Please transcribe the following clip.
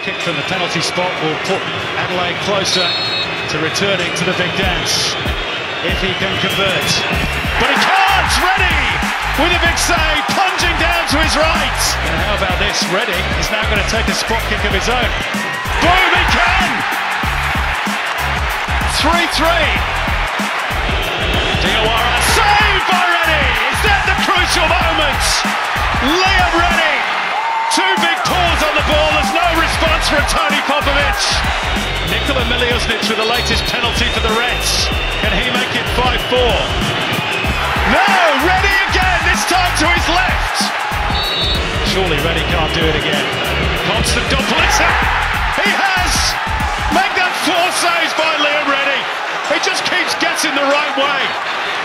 Kick from the penalty spot will put Adelaide closer to returning to the big dance, if he can convert. But he can't! Ready with a big save, plunging down to his right. And how about this? Redding is now going to take a spot kick of his own. Boom, he can! 3-3. Diawara, saved by Redding! Is that the crucial moment? Liam Redding! Two big paws on the ball, there's no response from Tony Popovic. Nikola Miljosnic with the latest penalty for the Reds. Can he make it 5-4? No, Redding again, this time to his left. Surely Redding can't do it again. Constant Doppelitzer. He has! Make that 4 saves by Liam Redding. He just keeps getting the right way.